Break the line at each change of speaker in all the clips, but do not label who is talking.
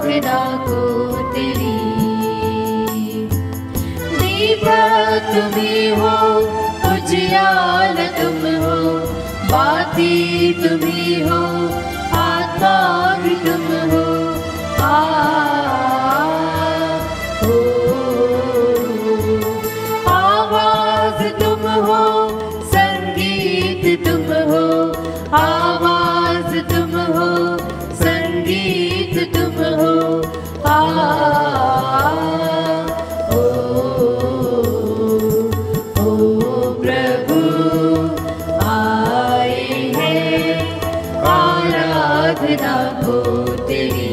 आराधना को तेरी। दीपक तुम ही हो, उजियार तुम हो, बाती तुम ही हो, आत्मा भी तुम हो। आवाज तुम हो, संगीत तुम हो, आवाज तुम हो, संगीत तुम हो। प्रभु आए हैं आराधना को तेरी।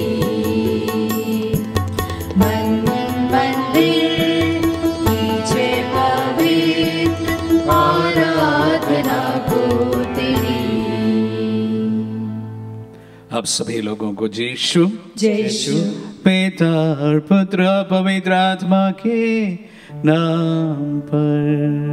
मंदिर पीछे पवित्र आराधना को तेरी।
अब सभी लोगों को यीशु
यीशु
पिता और पुत्र पवित्र आत्मा के नाम पर।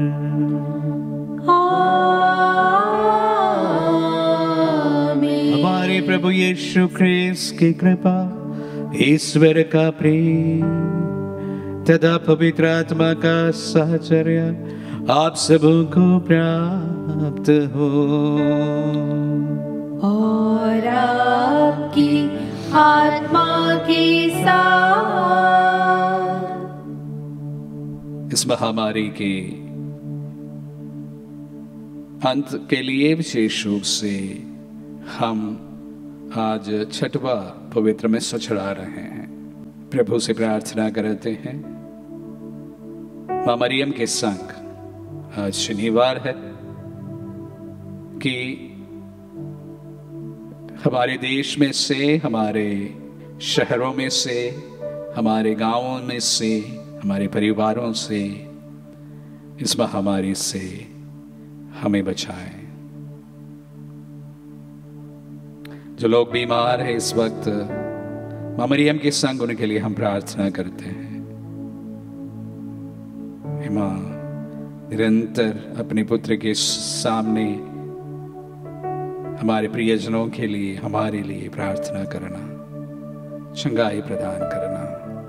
आमीन।
हमारे प्रभु यीशु ख्रिस्त की कृपा, ईश्वर का प्रेम तथा पवित्र आत्मा का साहचर्य आप सबों को प्राप्त हो।
और आपकी आत्मा के साथ।
इस महामारी के अंत के लिए विशेष रूप से हम आज छठवा पवित्र में चढ़ा रहे हैं। प्रभु से प्रार्थना करते हैं मां मरियम के संग। आज शनिवार है कि हमारे देश में से, हमारे शहरों में से, हमारे गांवों में से, हमारे परिवारों से इस महामारी से हमें बचाएं। जो लोग बीमार हैं इस वक्त, मां मरियम के संग उनके लिए हम प्रार्थना करते हैं। मां निरंतर अपने पुत्र के सामने हमारे प्रियजनों के लिए, हमारे लिए प्रार्थना करना, चंगाई प्रदान करना।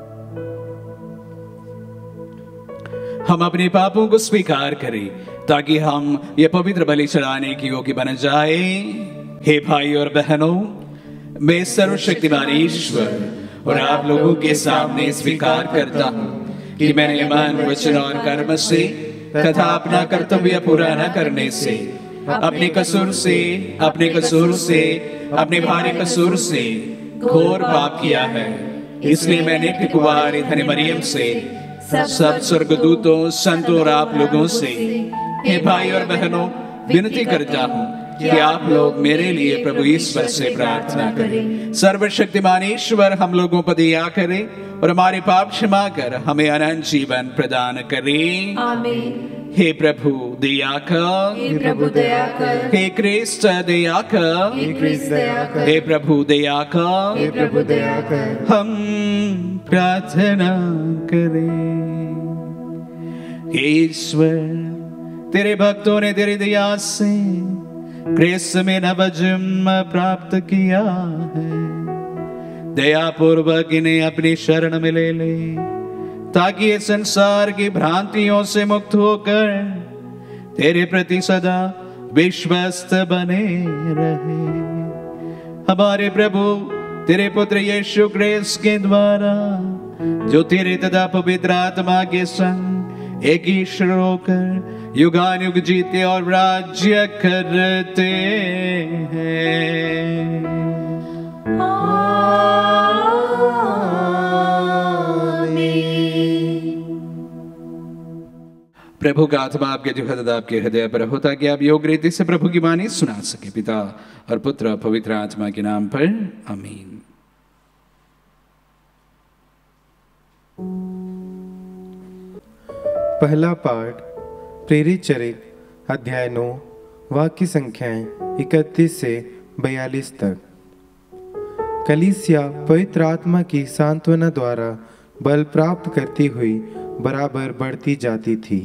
हम अपने पापों को स्वीकार करें ताकि हम ये पवित्र बलि चढ़ाने की योग्य बन जाए। हे भाई और बहनों, मैं सर्वशक्तिमान ईश्वर और आप लोगों के सामने स्वीकार करता हूँ कि मैंने मन, वचन और कर्म से तथा अपना कर्तव्य पूरा न करने से, अपने कसूर से, अपने भारी कसूर से घोर पाप किया है। इसलिए मैंने अपनी कुंवारी धन्य मरियम से, सब स्वर्गदूतों, संतों और आप लोगों से, हे भाई और बहनों, विनती करता हूँ कि आप लोग मेरे लिए प्रभु ईश्वर से प्रार्थना करें। सर्वशक्तिमान ईश्वर हम लोगों पर दया करे और हमारे पाप क्षमा कर हमें अनंत जीवन प्रदान करे।
आमीन।
हे प्रभु दया कर,
हे प्रभु दया कर,
हे क्रिस्त दया कर,
हे क्रिस्त दया कर,
हे प्रभु दया कर,
हे प्रभु दया कर।
हम प्रार्थना करें। हे ईश्वर, तेरे भक्तों ने तेरी दया से क्रिस्त में नव जन्म प्राप्त किया है। दया पूर्वक इन्हें अपनी शरण में ले ले ताकि ये संसार की भ्रांतियों से मुक्त होकर तेरे प्रति सदा विश्वस्त बने रहे। हमारे प्रभु तेरे पुत्र यीशु क्रिस्त के द्वारा, जो तेरे तथा पवित्र आत्मा के संग एक ईश्वर होकर युगानुयुग जीते और राज्य करते हैं। प्रभु का आत्मा आपके जिह्वा आपके हृदय पर हो ताकि आप योग्य रीति से प्रभु की वाणी सुना सके। पिता और पुत्र पवित्र आत्मा के नाम पर आमीन।
पहला पाठ प्रेरित चरित्र अध्याय 9 वाक्य संख्याएं 31 से 42 तक। कलीसिया पवित्र आत्मा की सांत्वना द्वारा बल प्राप्त करती हुई बराबर बढ़ती जाती थी।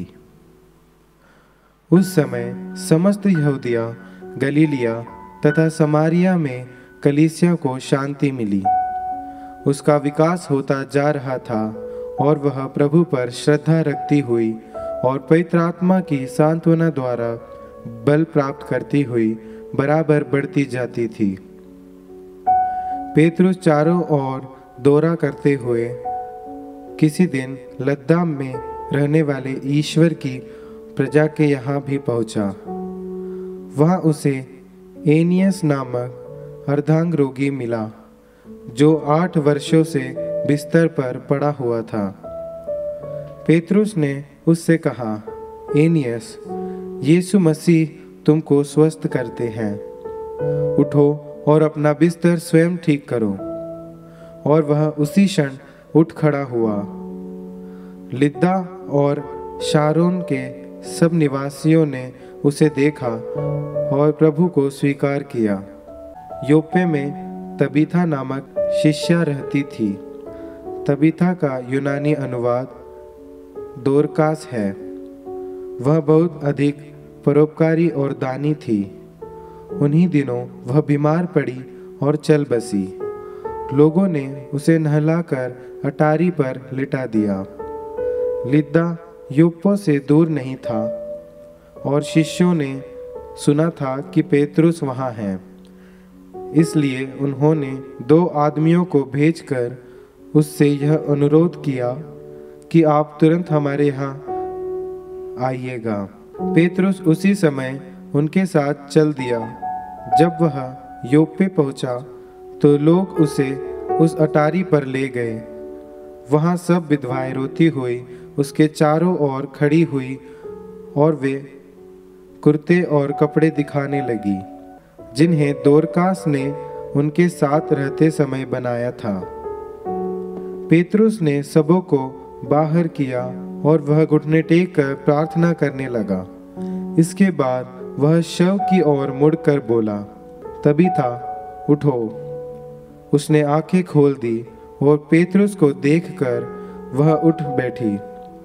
उस समय समस्त यहूदिया, गलीलिया तथा समारिया में कलीसिया को शांति मिली उसका विकास होता जा रहा था और वह प्रभु पर श्रद्धा रखती हुई और पवित्र आत्मा की सांत्वना द्वारा बल प्राप्त करती हुई बराबर बढ़ती जाती थी। पेतरुस चारों ओर दौरा करते हुए किसी दिन लद्दा में रहने वाले ईश्वर की प्रजा के यहाँ भी पहुँचा। वहाँ उसे एनियस नामक अर्धांग रोगी मिला, जो 8 वर्षों से बिस्तर पर पड़ा हुआ था। पेतरुस ने उससे कहा, एनियस, यीशु मसीह तुमको स्वस्थ करते हैं। उठो और अपना बिस्तर स्वयं ठीक करो। और वह उसी क्षण उठ खड़ा हुआ। लिद्दा और शारोन के सब निवासियों ने उसे देखा और प्रभु को स्वीकार किया। योप्पे में तबीथा नामक शिष्या रहती थी। तबीथा का यूनानी अनुवाद दोरकास है। वह बहुत अधिक परोपकारी और दानी थी। उन्हीं दिनों वह बीमार पड़ी और चल बसी। लोगों ने उसे नहलाकर अटारी पर लिटा दिया। लिद्दा योप्पो से दूर नहीं था और शिष्यों ने सुना था कि पेतरुस वहाँ है। इसलिए उन्होंने 2 आदमियों को भेजकर उससे यह अनुरोध किया कि आप तुरंत हमारे यहाँ आइएगा। पेतरुस उसी समय उनके साथ चल दिया। जब वह योप्पे पहुंचा तो लोग उसे उस अटारी पर ले गए। वहां सब विधवाएं रोती हुई उसके चारों ओर खड़ी हुई और वे कुर्ते और कपड़े दिखाने लगी, जिन्हें दोरकास ने उनके साथ रहते समय बनाया था। पेतरुस ने सबों को बाहर किया और वह घुटने टेक कर प्रार्थना करने लगा। इसके बाद वह शव की ओर मुड़कर बोला, तबीथा, उठो। उसने आंखें खोल दी और पेतरुस को देखकर वह उठ बैठी।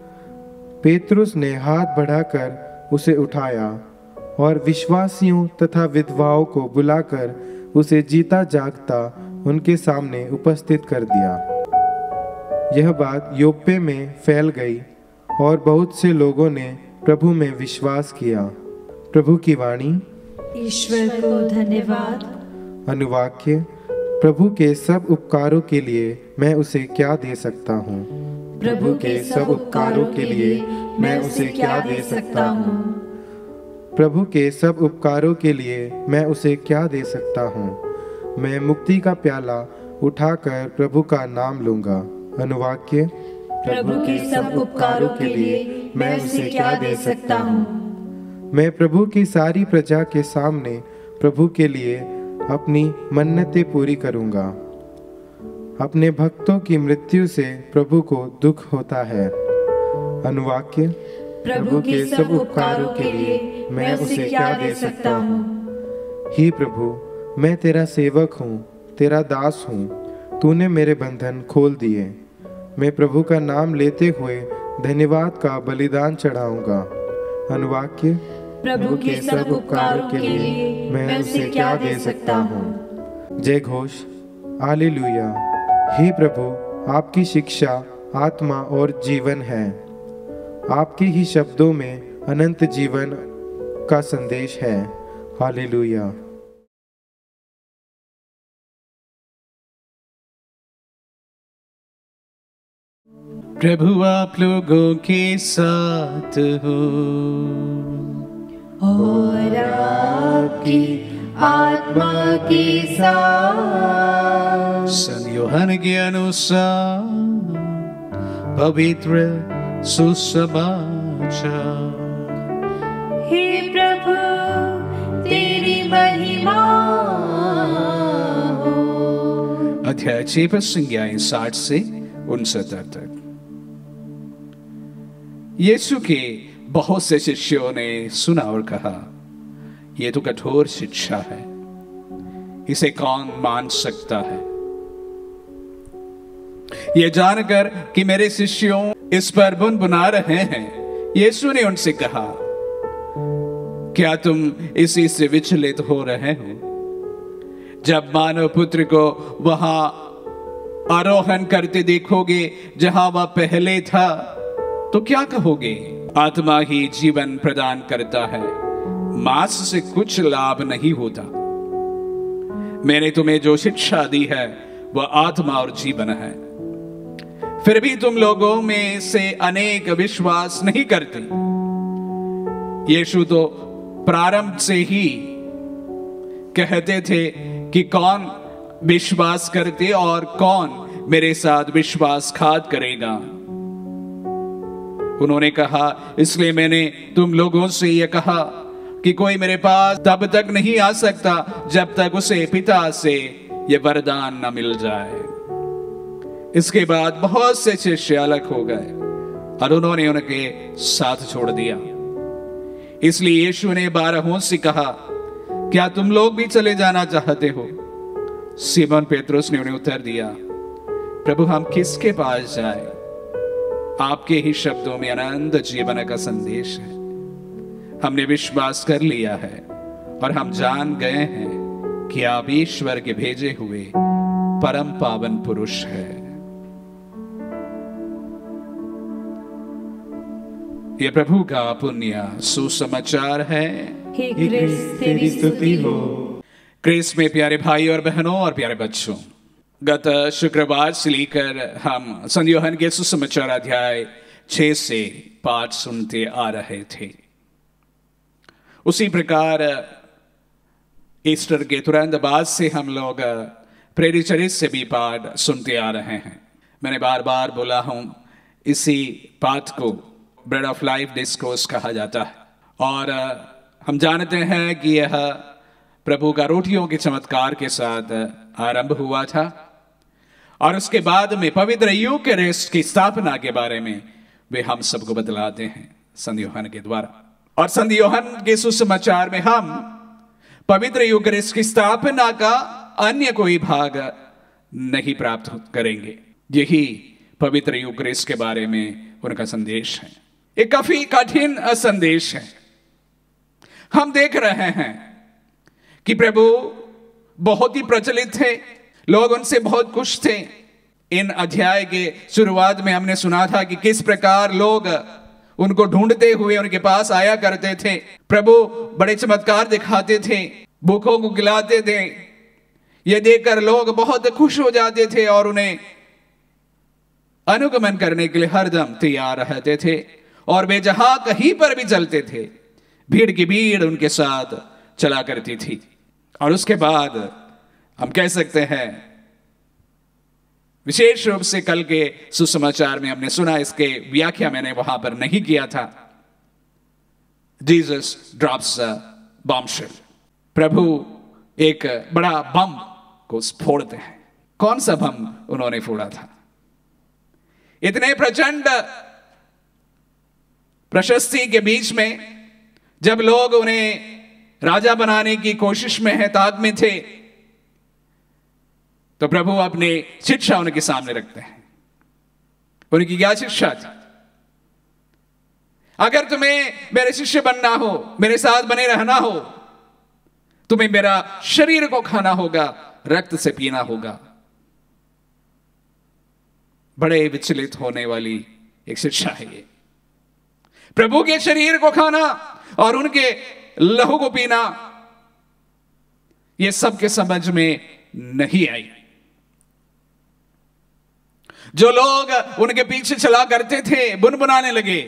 पेतरुस ने हाथ बढ़ाकर उसे उठाया और विश्वासियों तथा विधवाओं को बुलाकर उसे जीता जागता उनके सामने उपस्थित कर दिया। यह बात योप्पे में फैल गई और बहुत से लोगों ने प्रभु में विश्वास किया। प्रभु की वाणी।
ईश्वर को धन्यवाद।
अनुवाक्य। प्रभु के सब उपकारों के लिए मैं उसे क्या दे सकता हूँ।
प्रभु के सब उपकारों के लिए मैं उसे क्या दे सकता हूँ।
प्रभु के सब उपकारों के लिए मैं उसे क्या दे सकता हूँ। मैं मुक्ति का प्याला उठाकर प्रभु का नाम लूंगा। अनुवाक्य।
प्रभु के सब उपकारों के लिए मैं उसे क्या दे सकता हूँ।
मैं प्रभु की सारी प्रजा के सामने प्रभु के लिए अपनी मन्नतें पूरी करूंगा। अपने भक्तों की मृत्यु से प्रभु को दुख होता है। अनुवाक्य।
प्रभु के सब उपकारों के लिए मैं उसे क्या दे सकता हूँ।
ही प्रभु, मैं तेरा सेवक हूँ, तेरा दास हूँ। तूने मेरे बंधन खोल दिए। मैं प्रभु का नाम लेते हुए धन्यवाद का बलिदान चढ़ाऊंगा। अनुवाक्य।
प्रभु के सब उपकारों के लिए मैं उसे क्या दे सकता हूँ।
जय घोष। हालेलुया। हे प्रभु, आपकी शिक्षा आत्मा और जीवन है। आपके ही शब्दों में अनंत जीवन का संदेश है। हालेलुया।
प्रभु आप लोगों के साथ हो
और आपकी आत्मा के साथ।
संत यूहन्ना के अनुसार पवित्र सुसमाचार।
हे प्रभु, तेरी महिमा हो।
अध्याय 6 पर संज्ञाएं 60 से 69 तक। यीशु के बहुत से शिष्यों ने सुना और कहा, यह तो कठोर शिक्षा है, इसे कौन मान सकता है। यह जानकर कि मेरे शिष्यों इस पर बुनबुना रहे हैं, यीशु ने उनसे कहा, क्या तुम इसी से विचलित हो रहे हो? जब मानव पुत्र को वहां आरोहण करते देखोगे जहां वह पहले था, तो क्या कहोगे? आत्मा ही जीवन प्रदान करता है, मांस से कुछ लाभ नहीं होता। मैंने तुम्हें जो शिक्षा दी है वह आत्मा और जीवन है, फिर भी तुम लोगों में से अनेक विश्वास नहीं करते। यीशु तो प्रारंभ से ही कहते थे कि कौन विश्वास करते और कौन मेरे साथ विश्वासघात करेगा। उन्होंने कहा, इसलिए मैंने तुम लोगों से यह कहा कि कोई मेरे पास तब तक नहीं आ सकता जब तक उसे पिता से यह वरदान न मिल जाए। इसके बाद बहुत से शिष्य अलग हो गए और उन्होंने उनके साथ छोड़ दिया। इसलिए यीशु ने 12 से कहा, क्या तुम लोग भी चले जाना चाहते हो? सीमोन पेत्रुस ने उन्हें उत्तर दिया, प्रभु हम किसके पास जाएं? आपके ही शब्दों में अनंत जीवन का संदेश है। हमने विश्वास कर लिया है और हम जान गए हैं कि आप ईश्वर के भेजे हुए परम पावन पुरुष है। ये प्रभु का पुण्य सुसमाचार है।
हे क्रिस्त तेरी स्तुति हो।
क्रिस्त में प्यारे भाई और बहनों और प्यारे बच्चों, गत शुक्रवार से लेकर हम संत यूहन्ना के सुसमाचार अध्याय 6 से पाठ सुनते आ रहे थे। उसी प्रकार ईस्टर के तुरंत बाद से हम लोग प्रेरित चरित्र से भी पाठ सुनते आ रहे हैं। मैंने बार बार बोला हूं, इसी पाठ को ब्रेड ऑफ लाइफ डिस्कोर्स कहा जाता है और हम जानते हैं कि यह प्रभु का रोटियों के चमत्कार के साथ आरंभ हुआ था और उसके बाद में पवित्र यूकरिस्ट की स्थापना के बारे में वे हम सबको बतलाते हैं संत यूहन्ना के द्वारा। और संत यूहन्ना के सुसमाचार में हम पवित्र यूकरिस्ट की स्थापना का अन्य कोई भाग नहीं प्राप्त करेंगे। यही पवित्र यूकरिस्ट के बारे में उनका संदेश है। एक काफी कठिन संदेश है। हम देख रहे हैं कि प्रभु बहुत ही प्रचलित थे, लोग उनसे बहुत खुश थे। इन अध्याय के शुरुआत में हमने सुना था कि किस प्रकार लोग उनको ढूंढते हुए उनके पास आया करते थे। प्रभु बड़े चमत्कार दिखाते थे, भूखों को खिलाते थे। यह देखकर लोग बहुत खुश हो जाते थे और उन्हें अनुगमन करने के लिए हरदम तैयार रहते थे और वे जहां कहीं पर भी चलते थे, भीड़ की भीड़ उनके साथ चला करती थी। और उसके बाद हम कह सकते हैं, विशेष रूप से कल के सुसमाचार में हमने सुना, इसके व्याख्या मैंने वहां पर नहीं किया था, जीसस ड्रॉप्स अ बॉम्बशेल। प्रभु एक बड़ा बम को फोड़ते हैं। कौन सा बम उन्होंने फोड़ा था? इतने प्रचंड प्रशस्ति के बीच में जब लोग उन्हें राजा बनाने की कोशिश में है, ताक में थे, तो प्रभु अपनी शिक्षा उनके सामने रखते हैं। उनकी क्या शिक्षा थी? अगर तुम्हें मेरे शिष्य बनना हो, मेरे साथ बने रहना हो, तुम्हें मेरा शरीर को खाना होगा, रक्त से पीना होगा। बड़े विचलित होने वाली एक शिक्षा है ये। प्रभु के शरीर को खाना और उनके लहू को पीना, यह सबके समझ में नहीं आई। जो लोग उनके पीछे चला करते थे बुनबुनाने लगे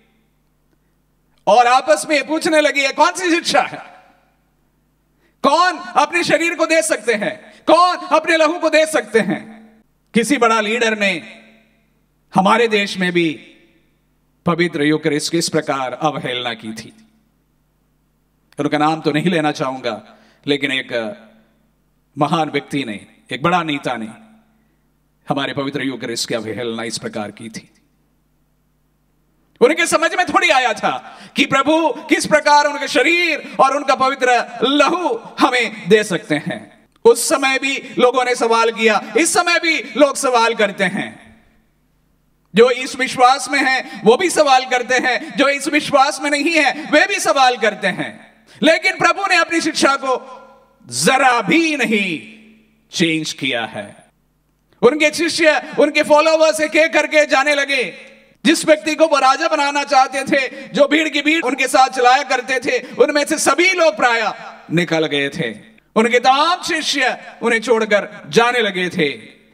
और आपस में पूछने लगे, यह कौन सी शिक्षा है? कौन अपने शरीर को दे सकते हैं? कौन अपने लहू को दे सकते हैं? किसी बड़ा लीडर ने हमारे देश में भी पवित्र यूकरिस्ट की इस प्रकार अवहेलना की थी। उनका नाम तो नहीं लेना चाहूंगा, लेकिन एक महान व्यक्ति ने, एक बड़ा नेता ने हमारे पवित्र यूकरिस्ट की अवहेलना इस प्रकार की थी। उनके समझ में थोड़ी आया था कि प्रभु किस प्रकार उनके शरीर और उनका पवित्र लहू हमें दे सकते हैं। उस समय भी लोगों ने सवाल किया, इस समय भी लोग सवाल करते हैं। जो इस विश्वास में है वो भी सवाल करते हैं, जो इस विश्वास में नहीं है वे भी सवाल करते हैं। लेकिन प्रभु ने अपनी शिक्षा को जरा भी नहीं चेंज किया है। उनके शिष्य, उनके फॉलोवर्स एक एक करके जाने लगे। जिस व्यक्ति को वो राजा बनाना चाहते थे, जो भीड़ की भीड़ उनके साथ चलाया करते थे, उनमें से सभी लोग प्राय निकल गए थे। उनके तमाम शिष्य उन्हें छोड़कर जाने लगे थे।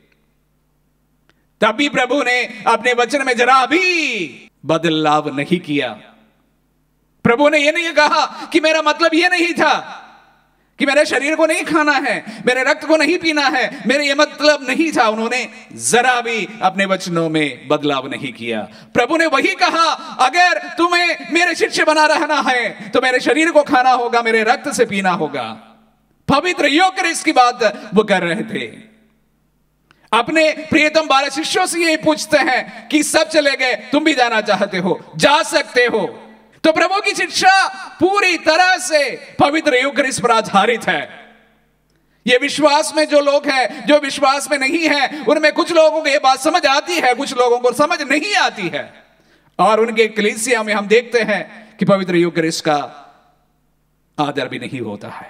तभी प्रभु ने अपने वचन में जरा भी बदलाव नहीं किया। प्रभु ने यह नहीं कहा कि मेरा मतलब यह नहीं था कि मेरे शरीर को नहीं खाना है, मेरे रक्त को नहीं पीना है, मेरे ये मतलब नहीं था। उन्होंने जरा भी अपने वचनों में बदलाव नहीं किया। प्रभु ने वही कहा, अगर तुम्हें मेरे शिष्य बना रहना है तो मेरे शरीर को खाना होगा, मेरे रक्त से पीना होगा। पवित्र यूकरिस्ट की बात वो कर रहे थे। अपने प्रियतम 12 शिष्यों से यही पूछते हैं कि सब चले गए, तुम भी जाना चाहते हो, जा सकते हो। तो प्रभु की शिक्षा पूरी तरह से पवित्र यूकरिस्ट पर आधारित है। ये विश्वास में जो लोग हैं, जो विश्वास में नहीं है, उनमें कुछ लोगों को ये बात समझ आती है, कुछ लोगों को समझ नहीं आती है। और उनके कलीसिया में हम देखते हैं कि पवित्र यूकरिस्ट का आदर भी नहीं होता है।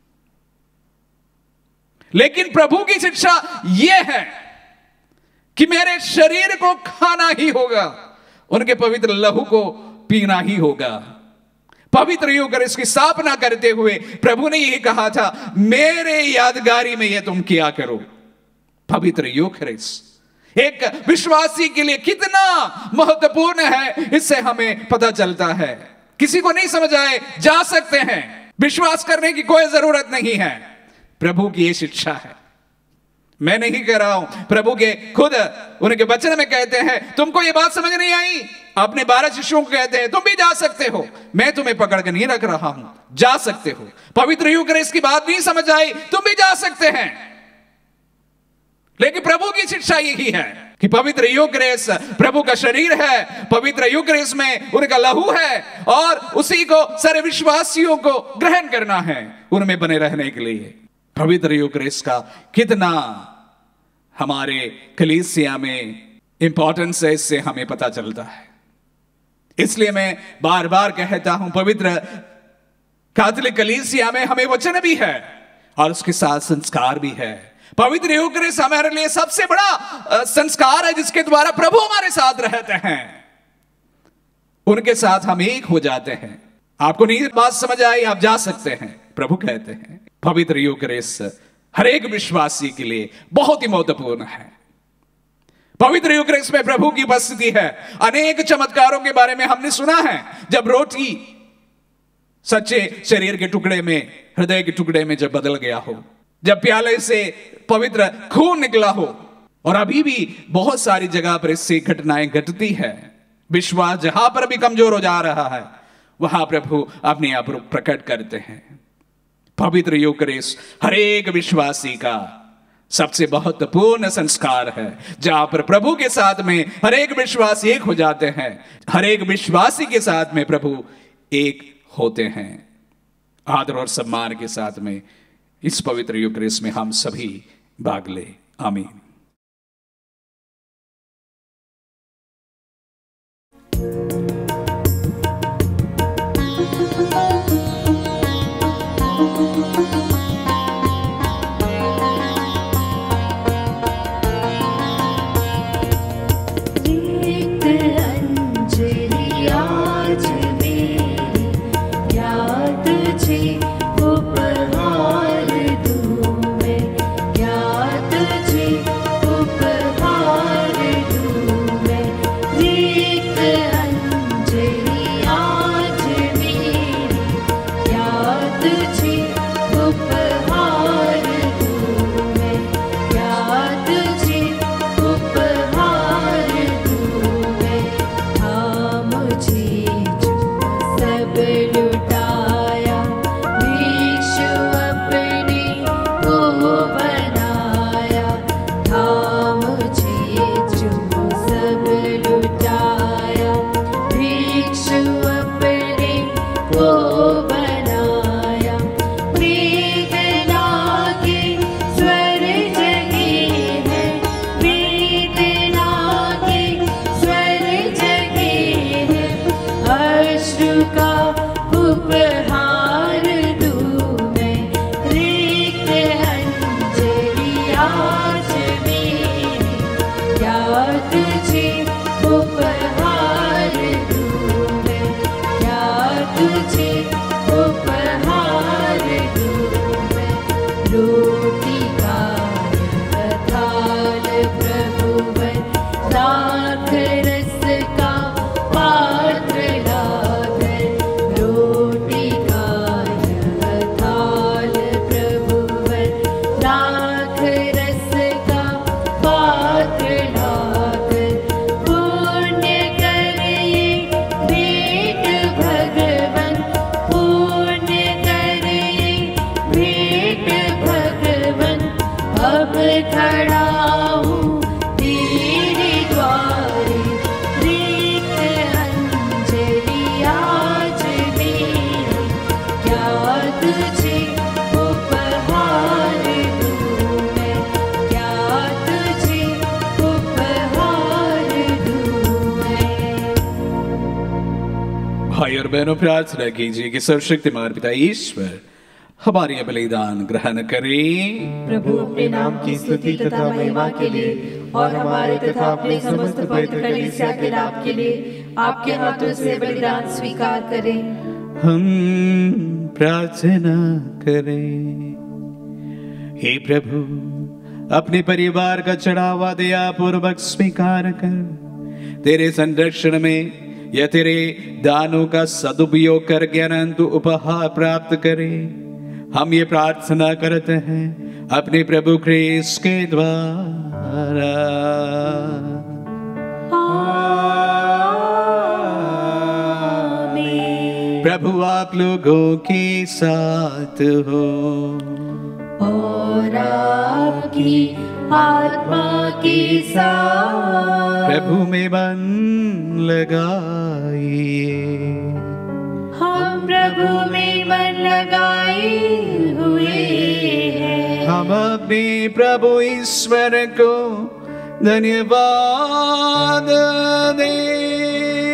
लेकिन प्रभु की शिक्षा यह है कि मेरे शरीर को खाना ही होगा, उनके पवित्र लहू को पीना ही होगा। पवित्र यूकरिस्ट की स्थापना करते हुए प्रभु ने यही कहा था, मेरे यादगारी में यह तुम किया करो। पवित्र यूकरिस्ट एक विश्वासी के लिए कितना महत्वपूर्ण है, इससे हमें पता चलता है। किसी को नहीं समझ आए, जा सकते हैं, विश्वास करने की कोई जरूरत नहीं है। प्रभु की यह शिक्षा है। मैं नहीं कह रहा हूं, प्रभु के खुद उनके वचन में कहते हैं, तुमको ये बात समझ नहीं आई, अपने 12 शिष्यों को कहते हैं तुम भी जा सकते हो, मैं तुम्हें पकड़ के नहीं रख रहा हूं, जा सकते हो। पवित्र यूकरिस्ट की बात नहीं समझ आई, तुम भी जा सकते हैं। लेकिन प्रभु की शिक्षा यही है कि पवित्र यूकरिस्ट प्रभु का शरीर है, पवित्र यूकरिस्ट में उनका लहू है और उसी को सारे विश्वासियों को ग्रहण करना है, उनमें बने रहने के लिए। पवित्र यूकरिस्ट का कितना हमारे कलीसिया में इंपॉर्टेंस है, इससे हमें पता चलता है। इसलिए मैं बार बार कहता हूं, पवित्र कैथोलिक कलीसिया में हमें वचन भी है और उसके साथ संस्कार भी है। पवित्र यूकरिस्ट हमारे लिए सबसे बड़ा संस्कार है, जिसके द्वारा प्रभु हमारे साथ रहते हैं, उनके साथ हम एक हो जाते हैं। आपको नहीं बात समझ आई, आप जा सकते हैं, प्रभु कहते हैं। पवित्र यूकरिस्ट हर एक विश्वासी के लिए बहुत ही महत्वपूर्ण है। पवित्र यूकरिस्ट में प्रभु की उपस्थिति है। अनेक चमत्कारों के बारे में हमने सुना है। जब रोटी सच्चे शरीर के टुकड़े में, हृदय के टुकड़े में जब बदल गया हो, जब प्याले से पवित्र खून निकला हो, और अभी भी बहुत सारी जगह पर इससे घटनाएं घटती है। विश्वास जहां पर भी कमजोर हो जा रहा है, वहां प्रभु अपने आप प्रकट करते हैं। पवित्र यूकरिस्ट हर एक विश्वासी का सबसे महत्वपूर्ण संस्कार है, जहां पर प्रभु के साथ में हर एक विश्वासी एक हो जाते हैं, हर एक विश्वासी के साथ में प्रभु एक होते हैं। आदर और सम्मान के साथ में इस पवित्र यूकरिस्ट में हम सभी भाग ले। आमीन।
तुझे उपहार दूं मैं, क्या तुझे उपहार दूं मैं। रोटी का यह थाल प्रभुवर, दाख रस का पात्र लाकर। रोटी का यह थाल प्रभुवर, दाख रस का पात्र लाकर। पुण्य कर ये भेंट भगवन, पुण्य कर ये भेंट भगवन। अब खड़ा हूँ तेरे द्वारे, रिक्त अंजलि आज मेरी, क्या तुझे उपहार दूं मैं, क्या तुझे उपहार दूं मैं।
भाई और बहनों, प्रार्थना कीजिए कि सर्वशक्तिमान पिता ईश्वर हमारी यह बलिदान ग्रहण करे।
प्रभु अपने नाम की स्तुति तथा महिमा के लिए और हमारे तथा अपने समस्त पवित्र कलीसिया के लाभ के लिए आपके हाथों से बलिदान स्वीकार करें।
हम प्रार्थना करें। हे प्रभु, अपने परिवार का चढ़ावा दया पूर्वक स्वीकार कर तेरे संरक्षण में या तेरे दानों का सदुपयोग करके अनंत उपहार प्राप्त करें। हम ये प्रार्थना करते हैं अपने प्रभु ख्रीस्त के द्वारा। प्रभु आप लोगों के साथ हो
और आपकी आत्मा के साथ।
प्रभु में मन लगाइए।
हम प्रभु में मन लगाए हुए हैं।
हम अपने प्रभु ईश्वर को धन्यवाद दें।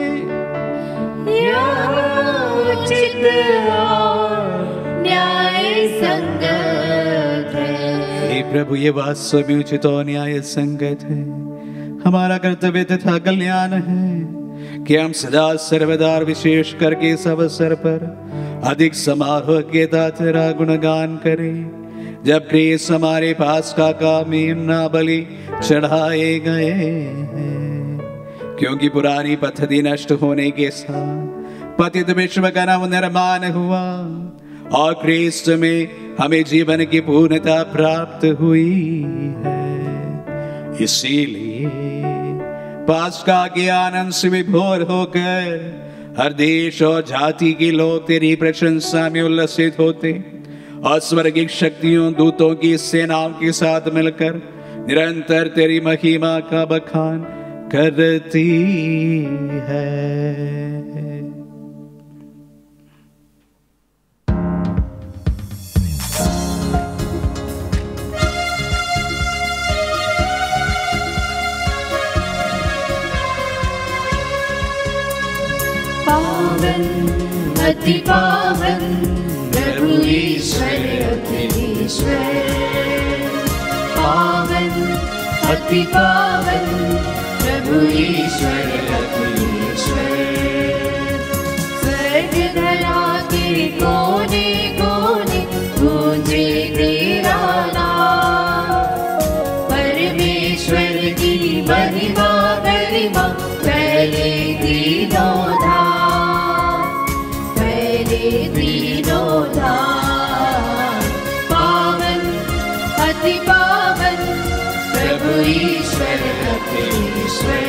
यह उचित और न्याय संगत है।
हे प्रभु, ये वास्तव में उचित और न्याय संगत है। हमारा कर्तव्य तथा कल्याण है कि हम सदा सर्वदा विशेष करके इस अवसर पर अधिक समारोह के साथ तेरा गुणगान करें, जब क्रिस हमारे पास का मेमना बलि चढ़ाए गए हैं। क्योंकि पुरानी पद्धति नष्ट होने के साथ पतित विश्व का नव निर्माण हुआ और क्रिस्त में हमें जीवन की पूर्णता प्राप्त हुई है। इसीलिए पास्का के आनंद से विभोर होकर हर देश और जाति के लोग तेरी प्रशंसा में उल्लसित होते और स्वर्गिक शक्तियों दूतों की सेनाओं के साथ मिलकर निरंतर तेरी महिमा का बखान करती है।
पावन अति पावन प्रभु ईश्वर अखिलेश्वर। पावन अति पावन प्रभु ईश्वर अखिलेश्वर। स्वर्ग धरा के कोने कोने गूंजे तेरा नाम। परमेश्वर की महिमा गरिमा पहले तीनों तीनों धाम। पावन अति पावन प्रभु ईश्वर अखिलेश्वर।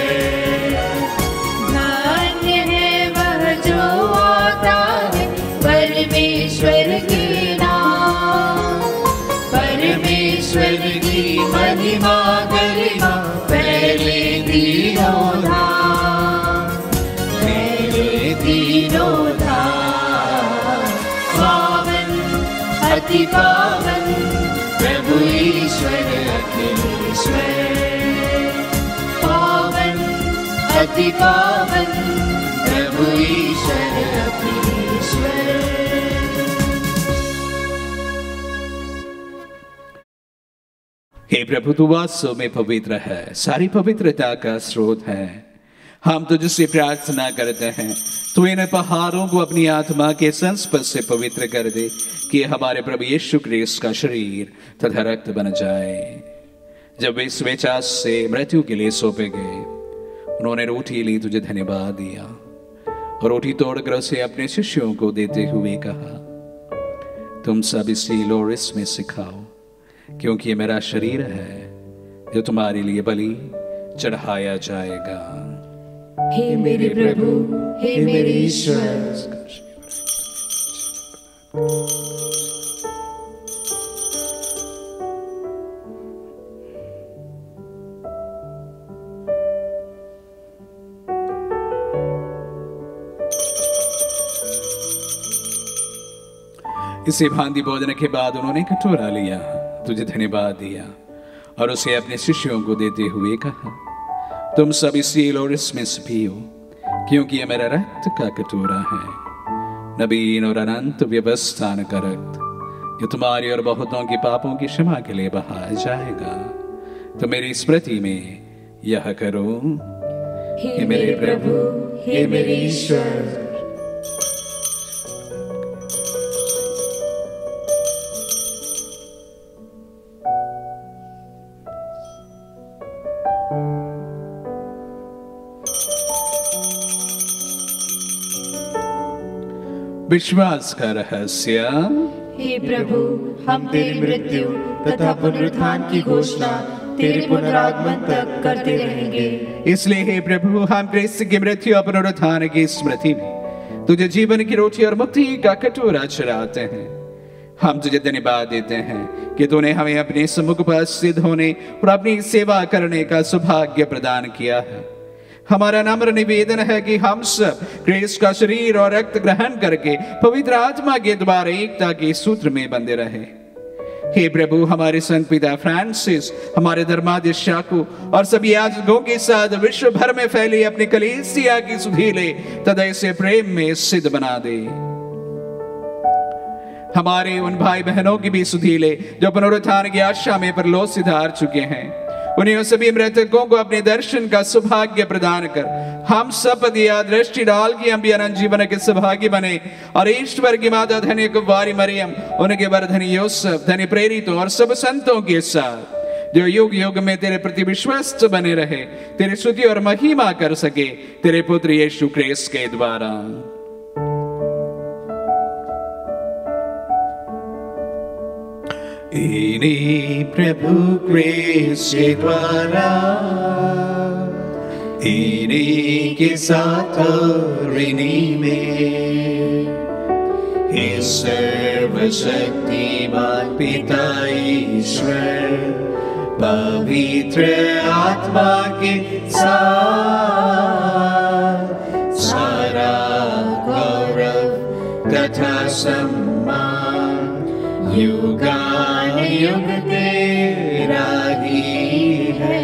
धन्य है वह जो आता है परमेश्वर के नाम। परमेश्वर की महिमा गरिमा पहले तीनों धाम, पहले तीनों धाम। अति पावन प्रभु ईश्वर अखिलेश्वर। पावन अति पावन प्रभु ईश्वर अखिलेश्वर।
हे हे प्रभु, तू वास्तव में पवित्र है, सारी पवित्रता का स्रोत है। हम तुझसे प्रार्थना करते हैं, तू इन पहाड़ों को अपनी आत्मा के संस्पर्श से पवित्र कर दे कि हमारे प्रभु यीशु क्रिस्त का शरीर तथा रक्त बन जाए। जब वे स्वेच्छा से मृत्यु के लिए सौंपे गए, उन्होंने रोटी ली, तुझे धन्यवाद दिया और रोटी तोड़कर उसे अपने शिष्यों को देते हुए कहा, तुम सब इसी लो और इसमें सिखाओ, क्योंकि ये मेरा शरीर है जो तुम्हारे लिए बलि चढ़ाया जाएगा।
हे मेरे प्रभु, हे मेरे ईश्वर।
इसे भांति भोजन के बाद उन्होंने कटोरा लिया, तुझे धन्यवाद दिया और उसे अपने शिष्यों को देते हुए कहा, तुम सब इसी लो और इसमें से पियो, क्योंकि यह मेरा रक्त का कटोरा है, नवीन और अनंत व्यवस्थान का रक्त, जो तुम्हारी और बहुतों के पापों की क्षमा के लिए बहाया जाएगा। तो मेरी स्मृति में यह करो।
हे मेरे प्रभु, हे मेरे ईश्वर।
विश्वास का रहस्य।
हे प्रभु, हम तेरी मृत्यु तथा पुनरुत्थान की घोषणा तेरे पुनरागमन तक करते रहेंगे।
इसलिए हे प्रभु, हम क्रिस्त की मृत्यु और पुनरुत्थान की स्मृति में तुझे जीवन की रोटी और मुक्ति का कटोरा चढ़ाते हैं। हम तुझे धन्यवाद देते हैं कि तूने हमें अपने सम्मुख उपस्थित होने और अपनी सेवा करने का सौभाग्य प्रदान किया है। हमारा नम्र निवेदन है कि हम सब क्रिस्त का शरीर और रक्त ग्रहण करके पवित्र आत्मा के द्वारा एकता के सूत्र में बंधे रहे। हे प्रभु, हमारे संत पिता फ्रांसिस, हमारे धर्माध्यक्ष शाकू और सभी याजकों के साथ विश्व भर में फैली अपनी कलीसिया की सुधीले तथा इसे प्रेम में सिद्ध बना दे। हमारे उन भाई बहनों की भी सुधीले जो पुनरुत्थान की आशा में परलोक सिधार चुके हैं, उन्हें सभी मृतकों को अपने दर्शन का सौभाग्य प्रदान कर हम सब पर दिया दृष्टि डाल की हम भी अनंत जीवन के सौभाग्य बने और ईश्वर की माता धन्य कुंवारी मरियम, उनके वर धन्य यूसुफ, धन्य प्रेरितों और सब संतों के साथ जो युग युग में तेरे प्रति विश्वस्त बने रहे, तेरी स्तुति और महिमा कर सके तेरे पुत्र यीशु क्रिस्त के द्वारा। इन्हीं प्रभु क्रिस्त के द्वारा, इन्हीं के साथ और इन्हीं में, हे सर्वशक्तिमान पिता ईश्वर, पवित्र आत्मा के साथ सारा गौरव तथा सम्मान युगानुयुग तेरा ही है।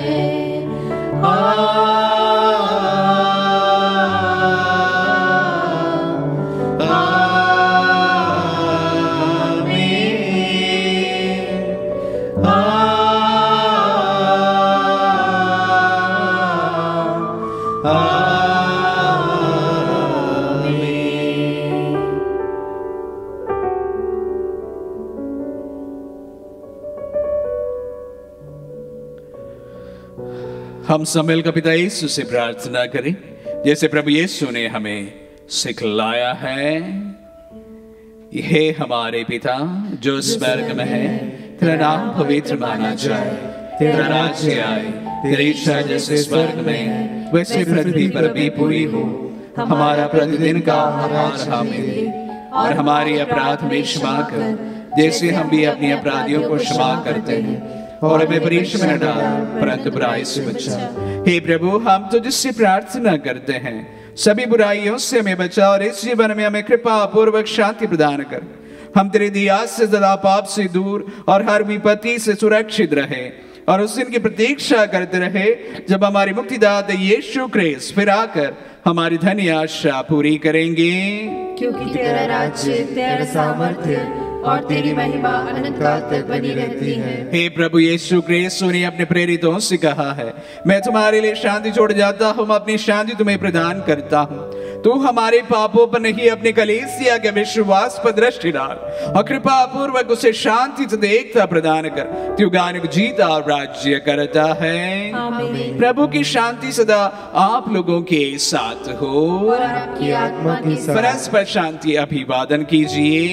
हम सब मिलकर पिता यीशु से प्रार्थना करें, जैसे प्रभु यीशु ने हमें सिखलाया है। हे हमारे पिता जो स्वर्ग में है, तेरा नाम पवित्र माना जाए, तेरा राज्य आए, तेरी इच्छा जैसे स्वर्ग में है वैसे पृथ्वी पर भी पूरी हो। हमारा प्रतिदिन का आहार हमें दे और हमारी अपराध में क्षमा कर, जैसे हम भी अपने अपराधियों को क्षमा करते हैं, और हमें परीक्षा में न डाल परंतु बुराई से बचा। हे प्रभु, हम तुझसे प्रार्थना करते हैं, सभी बुराइयों से हमें बचा और इस जीवन में हमें कृपा पूर्वक शांति प्रदान कर। हम तेरे दिया से सदा पाप से दूर और हर विपत्ति से सुरक्षित रहे और उस दिन की प्रतीक्षा करते रहे जब हमारी मुक्तिदाता यीशु क्रिस्त फिर आकर हमारी धन्य आशा पूरी करेंगे।
क्योंकि तेरा राज्य, तेरा सामर्थ्य और तेरी महिमा अनंत काल तक बनी रहती है।
हे प्रभु यीशु क्रिस्तु ने अपने प्रेरितों से कहा है, मैं तुम्हारे लिए शांति छोड़ जाता हूँ, अपनी शांति तुम्हें प्रदान करता हूँ। तू हमारे पापों पर नहीं, अपने कलीसिया के विश्वास पर दृष्टि डाल और कृपा पूर्वक उसे शांति तथा एकता प्रदान कर। तू गान जीता और राज्य करता है।
आमीन।
प्रभु की शांति सदा आप लोगों के साथ हो
और आपकी आत्मा के साथ।
परस्पर शांति अभिवादन कीजिए।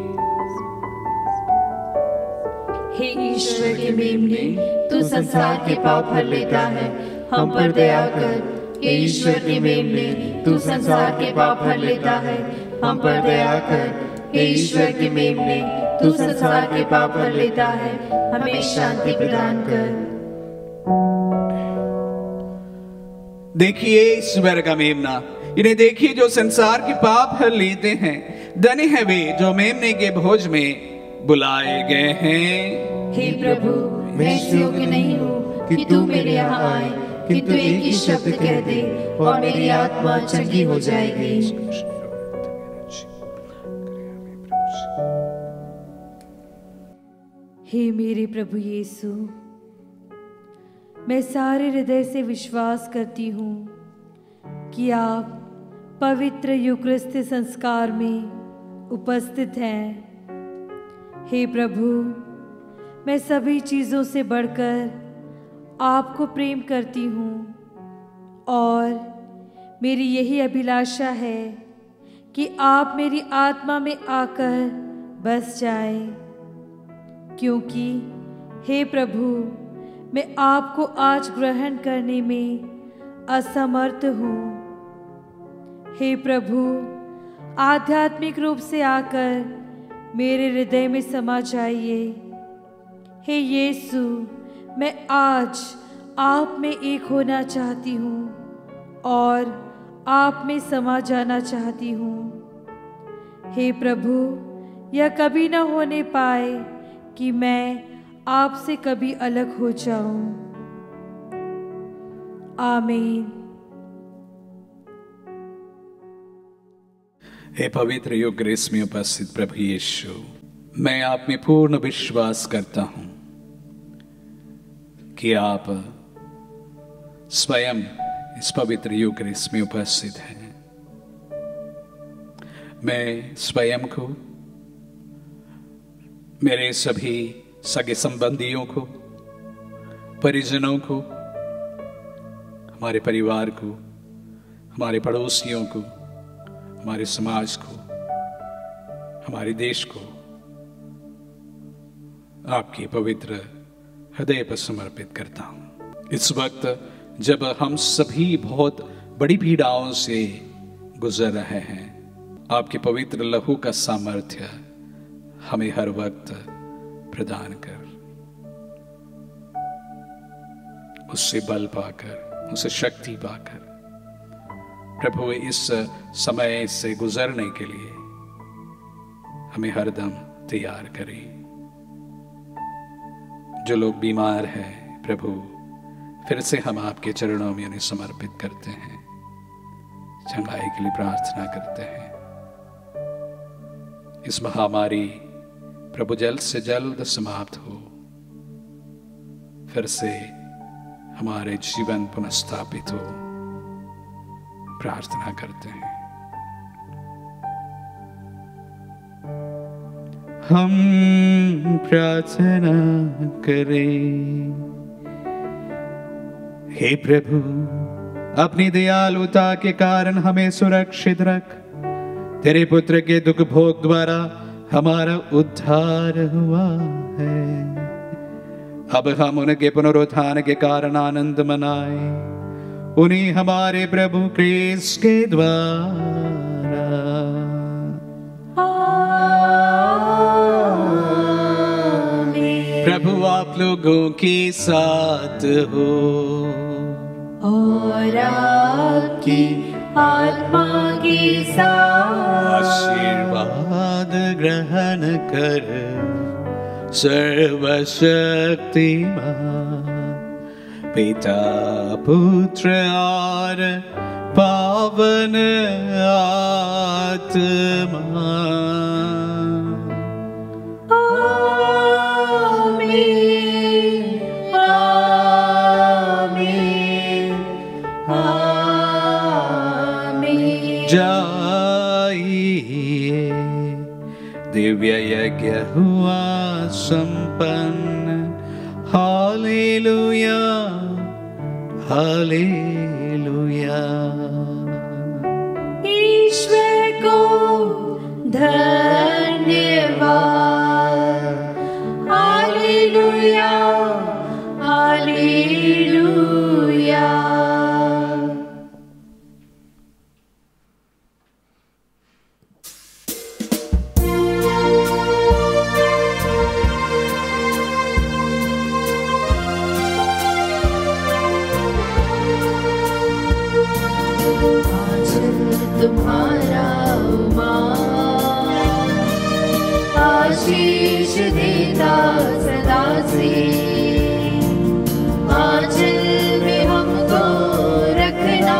हे ईश्वर के मेमने, तू संसार के पाप हर लेता है, हम पर दया कर। हे ईश्वर के मेमने, तू संसार के पाप हर लेता है, हम पर दया कर। हे ईश्वर के मेमने, तू संसार के पाप हर लेता है, हमें शांति प्रदान कर।
देखिए ईश्वर का मेमना, इन्हें देखिए जो संसार के पाप हर लेते हैं। धन्य है वे जो मेमने के भोज में बुलाए गए हैं।
हे प्रभु, मैं इस योग्य नहीं हूँ कि तू मेरे यहाँ आए, किंतु एक ही शब्द कह दे और मेरी आत्मा चंगी हो जाएगी।
हे मेरे प्रभु यीशु, मैं सारे हृदय से विश्वास करती हूँ कि आप पवित्र यूकरिस्त संस्कार में उपस्थित हैं। हे प्रभु, मैं सभी चीज़ों से बढ़कर आपको प्रेम करती हूँ और मेरी यही अभिलाषा है कि आप मेरी आत्मा में आकर बस जाएं, क्योंकि हे प्रभु, मैं आपको आज ग्रहण करने में असमर्थ हूँ। हे प्रभु, आध्यात्मिक रूप से आकर मेरे हृदय में समा जाइए। हे यीशु, मैं आज आप में एक होना चाहती हूँ और आप में समा जाना चाहती हूँ। हे प्रभु, यह कभी न होने पाए कि मैं आपसे कभी अलग हो जाऊं। आमीन।
हे पवित्र यूकरिस्त में उपस्थित प्रभु यीशु, मैं आप में पूर्ण विश्वास करता हूं कि आप स्वयं इस पवित्र यूकरिस्त में उपस्थित हैं। मैं स्वयं को, मेरे सभी सगे संबंधियों को, परिजनों को, हमारे परिवार को, हमारे पड़ोसियों को, हमारे समाज को, हमारे देश को आपके पवित्र हृदय पर समर्पित करता हूं। इस वक्त जब हम सभी बहुत बड़ी पीड़ाओं से गुजर रहे हैं, आपके पवित्र लहू का सामर्थ्य हमें हर वक्त प्रदान कर, उससे बल पाकर, उससे शक्ति पाकर प्रभु इस समय से गुजरने के लिए हमें हरदम तैयार करें। जो लोग बीमार हैं प्रभु, फिर से हम आपके चरणों में उन्हें समर्पित करते हैं, चंगाई के लिए प्रार्थना करते हैं। इस महामारी प्रभु जल्द से जल्द समाप्त हो, फिर से हमारे जीवन पुनर्स्थापित हो, प्रार्थना करते हैं। हम प्रार्थना करें। हे प्रभु, अपनी दयालुता के कारण हमें सुरक्षित रख। तेरे पुत्र के दुख भोग द्वारा हमारा उद्धार हुआ है। अब हम उनके पुनरुत्थान के कारण आनंद मनाए, उन्हीं हमारे प्रभु क्रिस्त के द्वारा। प्रभु आप लोगों के साथ हो
और आपकी आत्मा के साथ।
आशीर्वाद ग्रहण कर सर्वशक्तिमान पिता पुत्र और पावन आत्मा दिव्य यज्ञ हुआ संपन्न। Hallelujah hallelujah.
ईश्वर को धन्यवाद। Hallelujah hallelujah. तुम्हारा आशीष देता सदा से। आंचल में हमको रखना,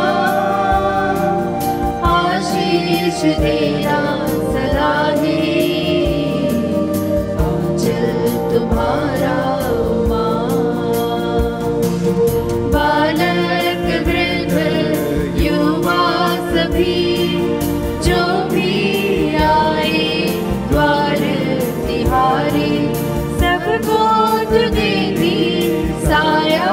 आशीष देना सदा ही। आंचल तुम्हारा बालक वृद्ध युवा सभी जो भी आए द्वार तिहारे, सबको तू देती साया,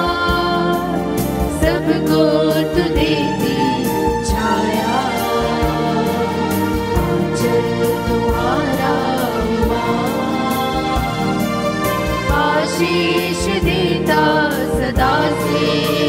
सबको तू देती छाया। आंचल तुम्हारा आशीष देता सदा से।